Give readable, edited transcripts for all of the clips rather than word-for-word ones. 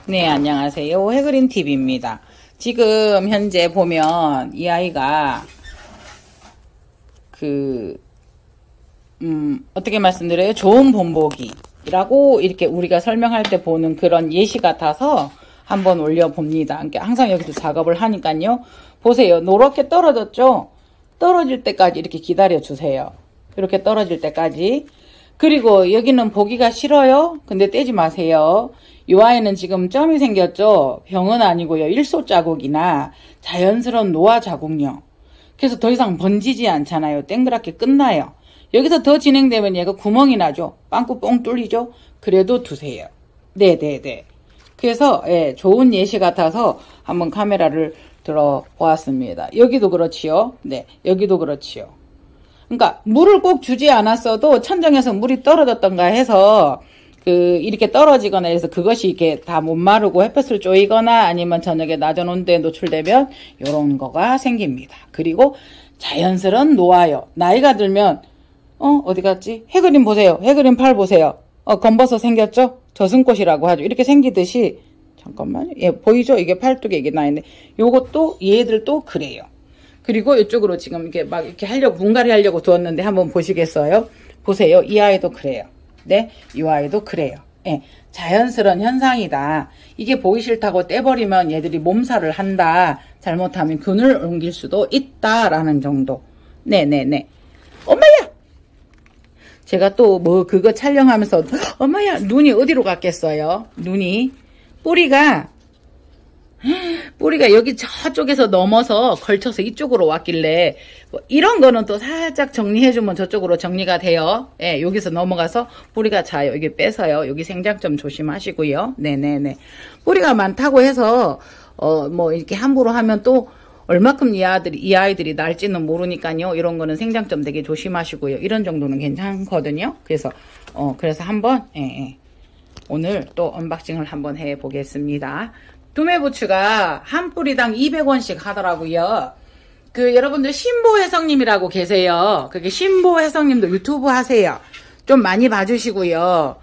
네, 안녕하세요. 해그린 TV입니다. 지금 현재 보면 이 아이가 어떻게 말씀드려요? 좋은 본보기라고 이렇게 우리가 설명할 때 보는 그런 예시 같아서 한번 올려봅니다. 그러니까 항상 여기서 작업을 하니까요. 보세요. 노랗게 떨어졌죠? 떨어질 때까지 이렇게 기다려 주세요. 이렇게 떨어질 때까지. 그리고 여기는 보기가 싫어요? 근데 떼지 마세요. 이 아이는 지금 점이 생겼죠? 병은 아니고요. 일소 자국이나 자연스러운 노화 자국요. 그래서 더 이상 번지지 않잖아요. 땡그랗게 끝나요. 여기서 더 진행되면 얘가 구멍이 나죠? 빵꾸 뻥 뚫리죠? 그래도 두세요. 네네네. 그래서 좋은 예시 같아서 한번 카메라를 들어보았습니다. 여기도 그렇지요. 네, 여기도 그렇지요. 그러니까 물을 꼭 주지 않았어도 천정에서 물이 떨어졌던가 해서 이렇게 떨어지거나 해서 그것이 이렇게 다 못 마르고 햇볕을 쪼이거나 아니면 저녁에 낮은 온도에 노출되면 이런 거가 생깁니다. 그리고 자연스러운 노화요. 나이가 들면 어디 갔지? 해그린 보세요. 해그린 팔 보세요. 검버섯 생겼죠? 저승꽃이라고 하죠. 이렇게 생기듯이 잠깐만요. 예, 보이죠? 이게 팔뚝에 이게 나 있는데 요것도 얘들도 그래요. 그리고 이쪽으로 지금 이렇게 막 이렇게 하려고 분갈이 하려고 두었는데 한번 보시겠어요? 보세요. 이 아이도 그래요. 네, 이 아이도 그래요. 예, 자연스러운 현상이다. 이게 보기 싫다고 떼버리면 얘들이 몸살을 한다. 잘못하면 균을 옮길 수도 있다라는 정도. 네네네. 엄마야! 제가 또 그거 촬영하면서 엄마야 눈이 어디로 갔겠어요? 눈이 뿌리가 여기 저쪽에서 넘어서 걸쳐서 이쪽으로 왔길래 이런 거는 또 살짝 정리해주면 저쪽으로 정리가 돼요. 예, 여기서 넘어가서 뿌리가 자요. 여기 빼서요. 여기 생장점 조심하시고요. 네네네. 뿌리가 많다고 해서 뭐 이렇게 함부로 하면 또 얼마큼 이 아이들이 날지는 모르니까요. 이런 거는 생장점 되게 조심하시고요. 이런 정도는 괜찮거든요. 그래서 한번 오늘 또 언박싱을 한번 해 보겠습니다. 두메부추가 한 뿌리당 200원씩 하더라고요. 여러분들 신보혜성님이라고 계세요. 그게 신보혜성님도 유튜브 하세요. 좀 많이 봐주시고요.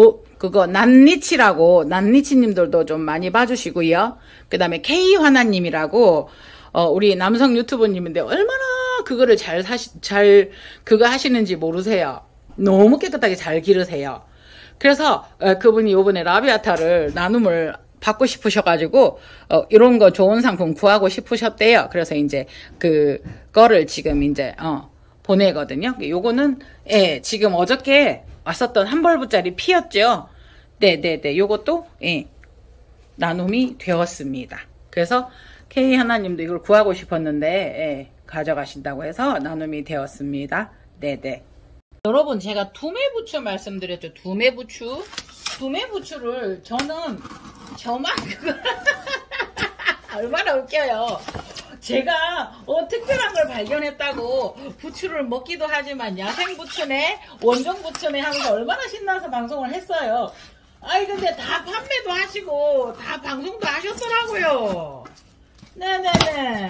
난리치님들도 좀 많이 봐주시고요. 그 다음에 K화나님이라고 우리 남성 유튜버님인데 얼마나 그거를 그거 하시는지 모르세요. 너무 깨끗하게 잘 기르세요. 그래서 그분이 요번에 라비아타를 나눔을 받고 싶으셔가지고 이런 거 좋은 상품 구하고 싶으셨대요. 그래서 이제 그거를 지금 이제 보내거든요. 요거는 지금 어저께 왔었던 한 벌부짜리 피었죠. 네네네. 요것도 나눔이 되었습니다. 그래서 K 하나님도 이걸 구하고 싶었는데 가져가신다고 해서 나눔이 되었습니다. 네네. 여러분 제가 두메부추 말씀드렸죠. 두메부추를 저는 저만 얼마나 웃겨요. 제가 특별한 걸 발견했다고 부추를 먹기도 하지만 야생부추네 원종부추네 하면서 얼마나 신나서 방송을 했어요. 근데 다 판매도 하시고 다 방송도 하셨더라고요. 네네네.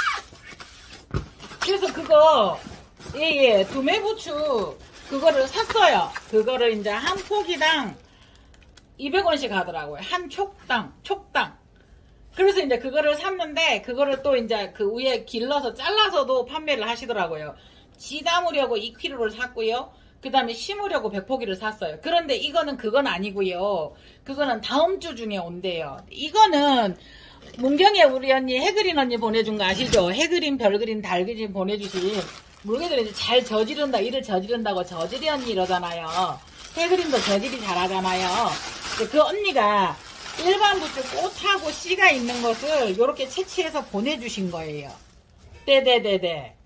그래서 그거 두메부추 그거를 샀어요. 그거를 이제 한 포기당 200원씩 하더라고요. 한 촉당. 그래서 이제 그거를 샀는데, 그거를 또 이제 그 위에 길러서 잘라서도 판매를 하시더라고요. 지 담으려고 2kg를 샀고요. 그 다음에 심으려고 100포기를 샀어요. 그런데 그건 아니고요. 그거는 다음 주 중에 온대요. 이거는 문경에 우리 언니, 해그린 언니 보내준 거 아시죠? 해그린, 별그린, 달그린 보내주신 물개들이 이제 잘 일을 저지른다고 저지리 언니 이러잖아요. 해그린도 저지리 잘하잖아요. 그 언니가 일반 부추 꽃하고 씨가 있는 것을 이렇게 채취해서 보내주신 거예요. 네네네네.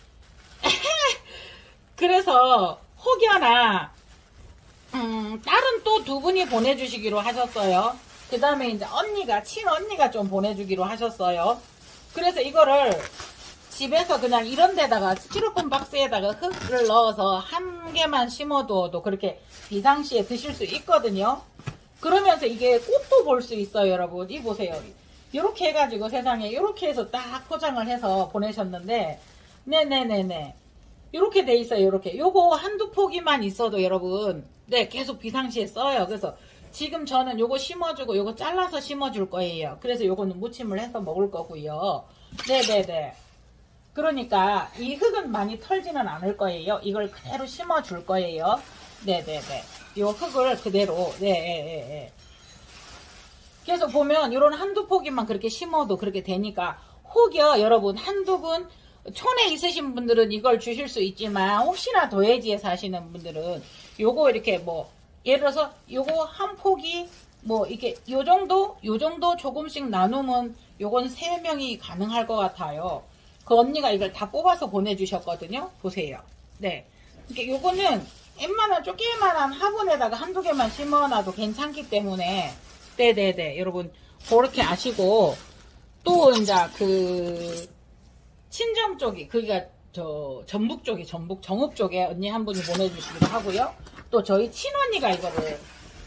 그래서 혹여나 다른 또 두 분이 보내주시기로 하셨어요. 그 다음에 이제 친언니가 좀 보내주기로 하셨어요. 그래서 이거를 집에서 그냥 이런 데다가 스티로폼 박스에다가 흙을 넣어서 한 개만 심어둬도 그렇게 비상시에 드실 수 있거든요. 그러면서 이게 꽃도 볼 수 있어요. 여러분 이 보세요. 이렇게 해가지고 세상에 이렇게 해서 딱 포장을 해서 보내셨는데 네네네네 이렇게 돼 있어요. 이렇게 요거 한두 포기만 있어도 여러분 계속 비상시에 써요. 그래서 지금 저는 요거 심어주고 요거 잘라서 심어줄 거예요. 그래서 요거는 무침을 해서 먹을 거고요. 네네네. 그러니까 이 흙은 많이 털지는 않을 거예요. 이걸 그대로 심어줄 거예요. 네네네. 요 흙을 그대로. 네. 그래서 보면 요런 한두 포기만 그렇게 심어도 그렇게 되니까 혹여 여러분 한두 분 촌에 있으신 분들은 이걸 주실 수 있지만 혹시나 도예지에 사시는 분들은 요거 이렇게 뭐 예를 들어서 요거 한 포기 뭐 이게 요 정도 조금씩 나누면 요건 3명이 가능할 것 같아요. 그 언니가 이걸 다 뽑아서 보내주셨거든요. 보세요. 네. 이게 요거는 웬만한 조그만한 화분에다가 한두 개만 심어놔도 괜찮기 때문에 네네네 여러분 그렇게 아시고 또 이제 그 친정 쪽이 그러니까 저 전북 쪽이 정읍 쪽에 언니 한 분이 보내주시기도 하고요. 또 저희 친언니가 이거를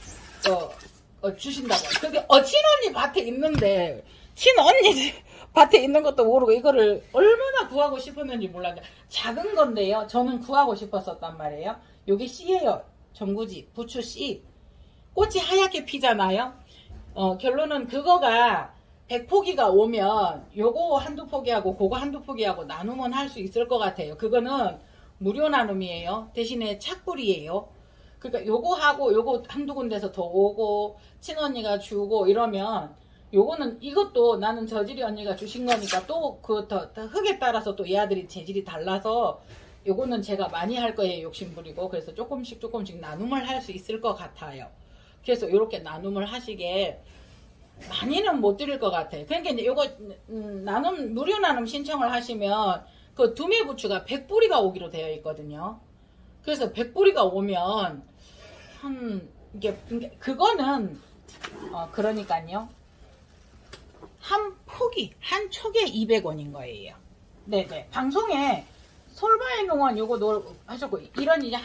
주신다고. 근데 친언니 밭에 있는데 친언니 밭에 있는 것도 모르고 이거를 얼마나 구하고 싶었는지 몰랐는데 작은 건데요. 저는 구하고 싶었었단 말이에요. 요게 씨예요. 전구지 부추 씨. 꽃이 하얗게 피잖아요. 결론은 그거가 100포기가 오면 요거 한두 포기하고 그거 한두 포기하고 나누면 할 수 있을 것 같아요. 그거는 무료 나눔이에요. 대신에 착불이에요. 그러니까 요거 하고 요거 한두 군데서 더 오고 친언니가 주고 이러면 요거는 이것도 나는 저질이 언니가 주신 거니까 또 그 더 흙에 따라서 또 얘들이 재질이 달라서 요거는 제가 많이 할 거예요. 욕심부리고. 그래서 조금씩 나눔을 할 수 있을 것 같아요. 그래서 요렇게 나눔을 하시게 많이는 못 드릴 것 같아요. 그러니까 이제 요거 무료 나눔 신청을 하시면 그 두메부추가 100뿌리가 오기로 되어 있거든요. 그래서 100뿌리가 오면 이게 그거는 그러니까요. 한 포기 한 촉에 200원인 거예요. 네네. 방송에 솔바의 농원 요거 하셨고 이런 이제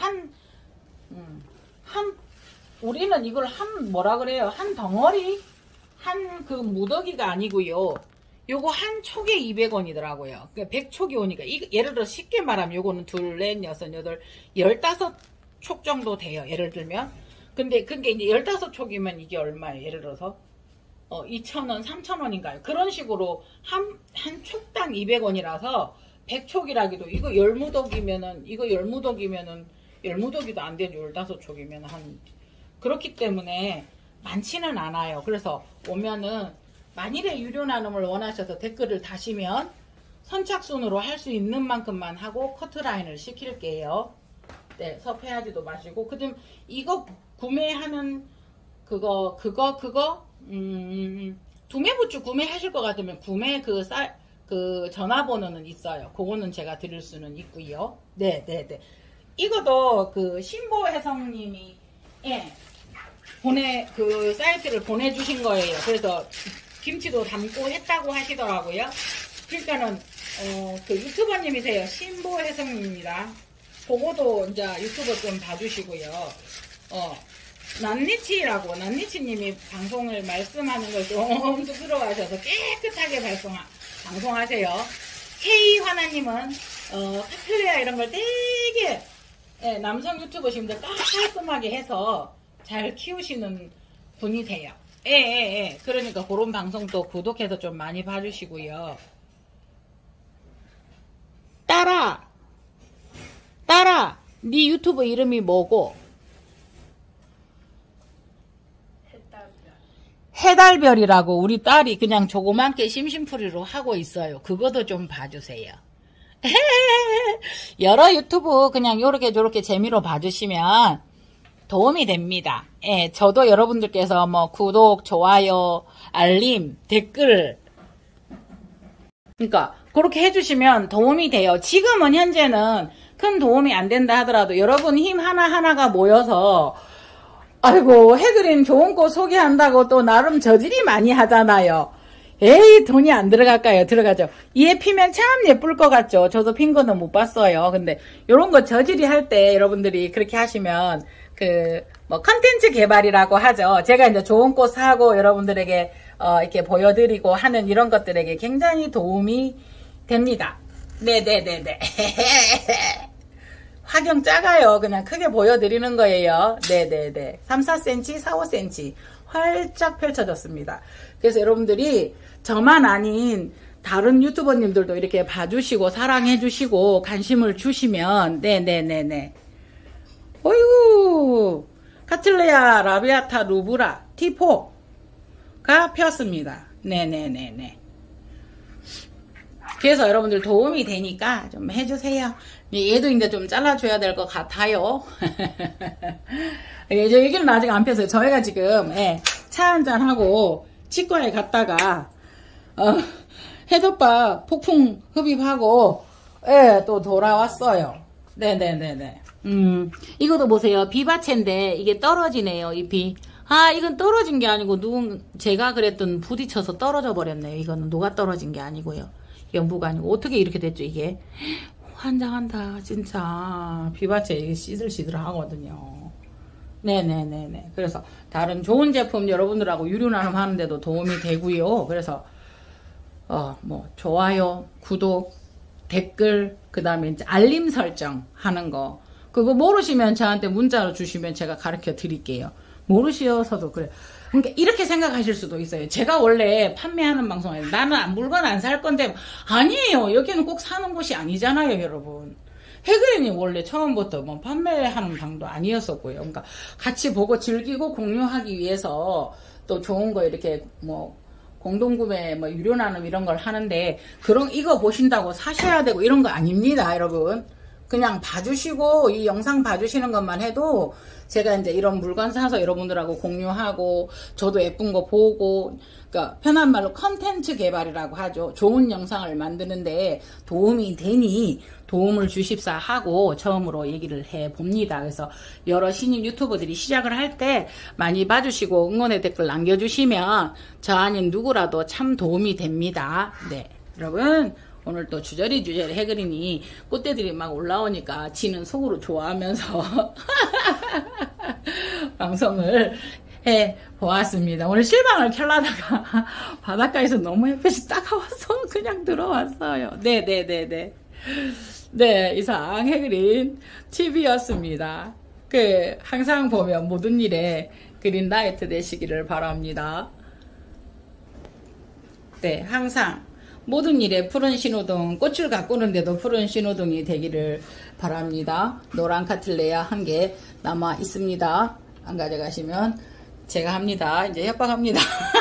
우리는 이걸 뭐라 그래요? 한 덩어리 한 그 무더기가 아니고요. 요거 한 촉에 200원이더라고요. 그러니까 100촉이 오니까 예를 들어 쉽게 말하면 요거는 둘, 넷, 여섯, 여덟, 15촉 정도 돼요. 예를 들면. 근데 그게 이제 15촉이면 이게 얼마예요? 예를 들어서 2,000원, 3,000원인가요? 그런 식으로 한 촉당 200원이라서 100촉이라기도 이거 열무더기도 안 되죠. 15촉이면 그렇기 때문에 많지는 않아요. 그래서 오면은 만일에 유료 나눔을 원하셔서 댓글을 다시면 선착순으로 할 수 있는 만큼만 하고 커트라인을 시킬게요. 네, 섭해하지도 마시고 그다음 이거 구매하는 그거 두메부추 구매하실 것 같으면 구매 그 전화번호는 있어요. 그거는 제가 드릴 수는 있고요. 네네네. 이것도 그 신보혜성님이 그 사이트를 보내주신 거예요. 그래서 김치도 담고 했다고 하시더라고요. 그러니까는 그 유튜버님이세요. 신보혜성님입니다. 그거도 이제 유튜브 좀 봐주시고요. 난니치님이 방송을 말씀하는 걸 좀 쑥스러워하셔서 깨끗하게 방송하세요. K화나님은 카틀레아 이런 걸 되게 남성 유튜버신들 깔끔하게 해서 잘 키우시는 분이세요. 그러니까 그런 방송도 구독해서 좀 많이 봐주시고요. 딸아, 네 유튜브 이름이 뭐고? 해달별이라고 우리 딸이 그냥 조그맣게 심심풀이로 하고 있어요. 그것도 좀 봐주세요. 여러 유튜브 그냥 요렇게 저렇게 재미로 봐주시면 도움이 됩니다. 저도 여러분들께서 뭐 구독, 좋아요, 알림, 댓글 그러니까 그렇게 해주시면 도움이 돼요. 지금은 현재는 큰 도움이 안 된다 하더라도 여러분 힘 하나하나가 모여서 아이고 해드린 좋은 꽃 소개한다고 또 나름 저질이 많이 하잖아요. 에이 돈이 안 들어갈까요? 들어가죠. 얘 피면 참 예쁠 것 같죠. 저도 핀 거는 못 봤어요. 근데 요런 거 저질이 할 때 여러분들이 그렇게 하시면 뭐 컨텐츠 개발이라고 하죠. 제가 이제 좋은 꽃 사고 여러분들에게 이렇게 보여드리고 하는 이런 것들에게 굉장히 도움이 됩니다. 네네네네. 하경 작아요. 그냥 크게 보여드리는 거예요. 네네네. 3, 4cm, 4, 5cm 활짝 펼쳐졌습니다. 그래서 여러분들이 저만 아닌 다른 유튜버님들도 이렇게 봐주시고 사랑해주시고 관심을 주시면 네네네네. 어이구 카틸레아 라비아타 루브라 T4가 폈습니다. 네네네네. 그래서 여러분들 도움이 되니까 좀 해주세요. 얘도 이제 좀 잘라줘야 될 것 같아요. 저 여기는 아직 안 폈어요. 저희가 지금 차 한잔하고 치과에 갔다가 해돋밥 폭풍 흡입하고 또 돌아왔어요. 네네네네. 이것도 보세요. 비바체인데 이게 떨어지네요. 잎이. 아 이건 떨어진 게 아니고 제가 그랬던 부딪혀서 떨어져 버렸네요. 이거는 녹아 떨어진 게 아니고요. 연부가 아니고 어떻게 이렇게 됐죠 이게. 환장한다 진짜. 비바체 이게 시들시들 하거든요. 네네네네. 그래서 다른 좋은 제품 여러분들하고 유료 나눔 하는데도 도움이 되고요. 그래서 뭐 좋아요, 구독, 댓글, 그 다음에 이제 알림 설정 하는 거 그거 모르시면 저한테 문자로 주시면 제가 가르쳐 드릴게요. 모르셔서도 그래. 그러니까 이렇게 생각하실 수도 있어요. 제가 원래 판매하는 방송에서 나는 물건 안 살 건데 아니에요. 여기는 꼭 사는 곳이 아니잖아요, 여러분. 해그린이 원래 처음부터 뭐 판매하는 방도 아니었었고요. 그러니까 같이 보고 즐기고 공유하기 위해서 또 좋은 거 이렇게 뭐 공동구매 뭐 유료 나눔 이런 걸 하는데 이거 보신다고 사셔야 되고 이런 거 아닙니다, 여러분. 그냥 봐주시고 이 영상 봐주시는 것만 해도 제가 이제 이런 물건 사서 여러분들하고 공유하고 저도 예쁜 거 보고 그러니까 편한 말로 컨텐츠 개발이라고 하죠. 좋은 영상을 만드는데 도움이 되니 도움을 주십사 하고 처음으로 얘기를 해봅니다. 그래서 여러 신입 유튜버들이 시작을 할 때 많이 봐주시고 응원의 댓글 남겨주시면 저 아닌 누구라도 참 도움이 됩니다. 네, 여러분 오늘 또 주저리 해그린이 꽃대들이 막 올라오니까 지는 속으로 좋아하면서 방송을 해 보았습니다. 오늘 실방을 켜려다가 바닷가에서 너무 햇볕이 따가워서 그냥 들어왔어요. 네네네네. 네, 이상 해그린 TV였습니다. 항상 보면 모든 일에 그린라이트 되시기를 바랍니다. 네, 항상 모든 일에 푸른 신호등, 꽃을 가꾸는데도 푸른 신호등이 되기를 바랍니다. 노란 카틸레아 1개 남아 있습니다. 안 가져가시면 제가 합니다. 이제 협박합니다.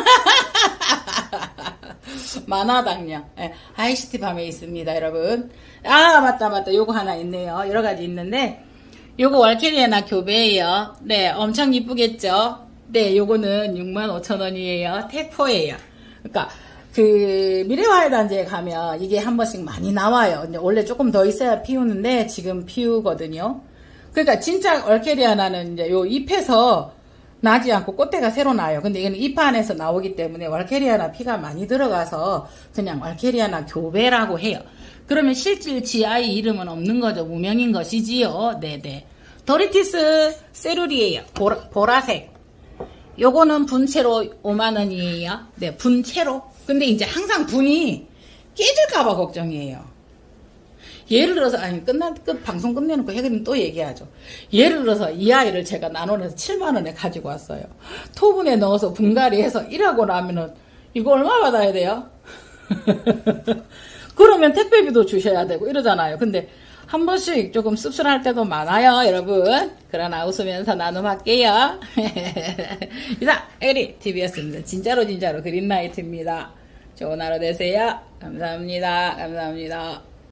만화당량. 아이시티 밤에 있습니다, 여러분. 아, 맞다. 요거 하나 있네요. 여러 가지 있는데, 요거 월케리아나 교배예요. 네, 엄청 이쁘겠죠? 네, 요거는 65,000원이에요. 택포예요. 그러니까, 미래화훼단지에 가면 이게 한 번씩 많이 나와요. 근데 원래 조금 더 있어야 피우는데 지금 피우거든요. 그러니까 진짜 얼케리아나는 이제 요 잎에서 나지 않고 꽃대가 새로 나요. 근데 이거는 잎 안에서 나오기 때문에 월케리아나 피가 많이 들어가서 그냥 월케리아나 교배라고 해요. 그러면 실질 지아의 이름은 없는 거죠. 무명인 것이지요. 네네. 도리티스 세룰이에요. 보라색. 요거는 분채로 5만원이에요. 네, 분채로. 근데 이제 항상 분이 깨질까봐 걱정이에요. 예를 들어서, 방송 끝내놓고 해그린 또 얘기하죠. 예를 들어서 이 아이를 제가 나눠내서 7만원에 가지고 왔어요. 토분에 넣어서 분갈이해서 일하고 나면은 이거 얼마 받아야 돼요? 그러면 택배비도 주셔야 되고 이러잖아요. 근데 한 번씩 조금 씁쓸할 때도 많아요, 여러분. 그러나 웃으면서 나눔할게요. 이상, 해그린 TV였습니다. 진짜로 그린라이트입니다. 좋은 하루 되세요. 감사합니다.